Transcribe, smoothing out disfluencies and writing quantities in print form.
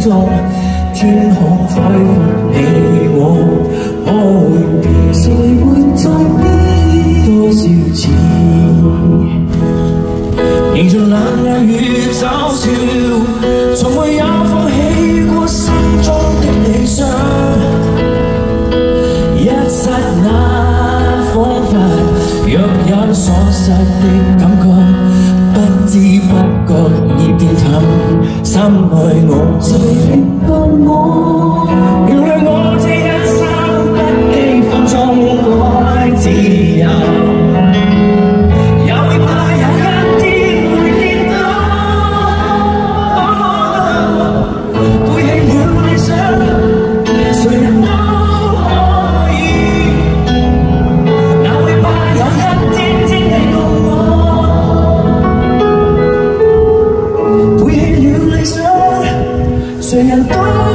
中，天空海闊你我，可會變？誰會在變？多少次，迎着冷眼與嘲笑，從沒有放棄過心中的理想。一剎那彷彿若有所失的感覺，不知不覺已變淡。心愛我，誰力幫我？原諒我這一生不羈放縱愛自由，也會怕有一天會跌倒。背棄了理想，誰人都可以，哪會怕有一天天你共我？背棄了理想，誰人都